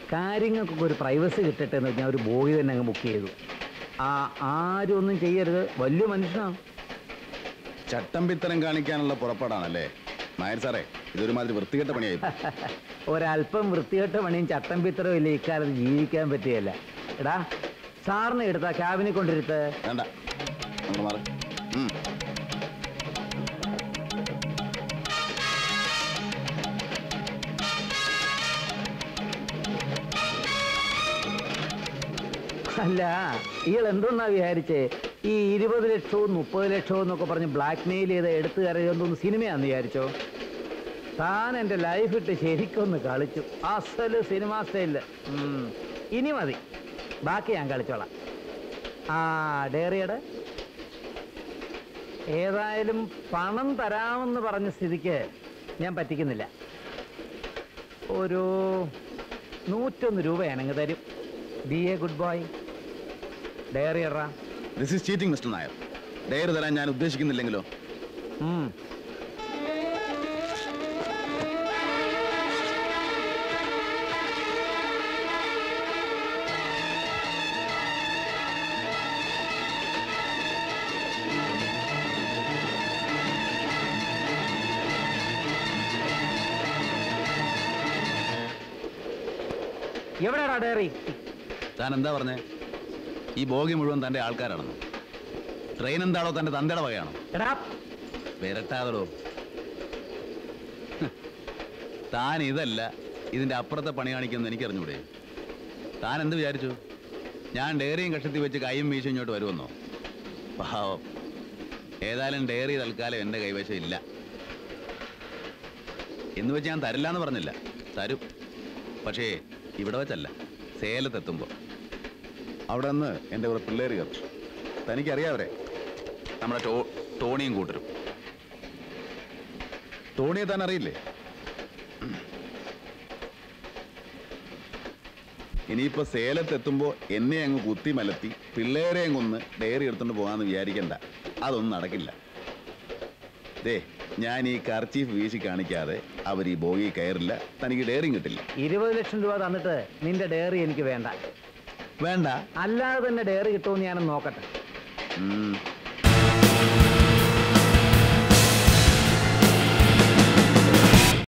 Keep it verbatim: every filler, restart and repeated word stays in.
കാര്യങ്ങൾക്കൊക്കെ ഒരു പ്രൈവസി കിട്ടട്ടെ എന്ന് ഞാൻ ഒരു ബോഗി തന്നെ അങ്ങ് ബുക്ക് ചെയ്തു. ആ ആരും ഒന്നും ചെയ്യരുത്, വലിയ മനുഷ്യനാണ്. ചട്ടമ്പിത്തരം കാണിക്കാനുള്ള പുറപ്പാടാണല്ലേ നായർ സാറേ? ഇതൊരുമാതിരി വൃത്തികെട്ട പണിയായി. ഒരല്പം വൃത്തികെട്ട പണിയും ചട്ടം പിത്തരവും ഇല്ല ഇക്കാലത്ത് ജീവിക്കാൻ പറ്റുകയല്ല. എടാ സാറിനെ എടുത്താ ക്യാബിനെ കൊണ്ടിരുത്ത്. വേണ്ട, മാറി. അല്ല, ഇയാൾ എന്തോന്നാ വിചാരിച്ചേ? ഈ ഇരുപത് ലക്ഷവും മുപ്പത് ലക്ഷവും എന്നൊക്കെ പറഞ്ഞ് ബ്ലാക്ക് മെയിൽ ചെയ്ത് എടുത്തു കയറിയൊന്നും സിനിമയാന്ന് വിചാരിച്ചോ? താൻ എൻ്റെ ലൈഫ് ഇട്ട് ശരിക്കൊന്ന് കളിച്ചു. അസല് സിനിമ സ്റ്റൈലില്. ഇനി മതി, ബാക്കി ഞാൻ കളിച്ചോളാം. ആ ഡയറിയുടെ ഏതായാലും പണം തരാമെന്ന് പറഞ്ഞ സ്ഥിതിക്ക് ഞാൻ പറ്റിക്കുന്നില്ല. ഒരു നൂറ്റൊന്ന് രൂപയാണെങ്കിൽ തരും. Be a good boy. Diary ഇടാ. This is cheating mister Nair. Diary തരാൻ ഞാൻ ഉദ്ദേശിക്കുന്നില്ലെങ്കിലോ? എവിടെയാടാ ഡയറി? താൻ എന്താ പറഞ്ഞേ? ഈ ബോഗി മുഴുവൻ തന്റെ ആൾക്കാരാണെന്നോ? ട്രെയിൻ എന്താണോ തന്റെ തന്തയുടെ വകയാണോ? വരട്ടാതടോ. താൻ ഇതല്ല ഇതിന്റെ അപ്പുറത്തെ പണി കാണിക്കുമെന്ന് എനിക്കറിഞ്ഞൂടെ? താൻ എന്ത് വിചാരിച്ചു? ഞാൻ ഡയറിയും കഷത്തി വെച്ച് കൈയും വീശും ഇങ്ങോട്ട് വരുമെന്നോ? പാവം. ഏതായാലും ഡയറി തൽക്കാലം എൻ്റെ കൈവശം ഇല്ല. എന്ന് വെച്ച് ഞാൻ തരില്ല എന്ന് പറഞ്ഞില്ല, തരും. പക്ഷേ ഇവിടെ വെച്ചല്ല, സേലത്തെത്തുമ്പോൾ. അവിടെ നിന്ന് എൻ്റെ ഒരു പിള്ളേർ കയറും. തനിക്കറിയാവരെ, നമ്മുടെ ടോ ടോണിയും കൂട്ടരും. ടോണിയെ താൻ അറിയില്ലേ? ഇനിയിപ്പോൾ സേലത്തെത്തുമ്പോൾ എന്നെ അങ്ങ് കുത്തി മലത്തി പിള്ളേരെയും കൊന്ന് ഡയറി എടുത്തുകൊണ്ട് പോകാമെന്ന് വിചാരിക്കണ്ട. അതൊന്നും നടക്കില്ല. ദേ, ഞാൻ ഈ കർച്ചീഫ് വീശി കാണിക്കാതെ അവർ ഈ ബോഗി കയറില്ല. തനിക്ക് ഡയറിയും കിട്ടില്ല. ഇരുപത് ലക്ഷം രൂപ തന്നിട്ട് നിന്റെ ഡയറി എനിക്ക് വേണ്ട. വേണ്ട? അല്ലാതെ തന്നെ ഡയറി കിട്ടുമെന്ന് ഞാനൊന്ന് നോക്കട്ടെ.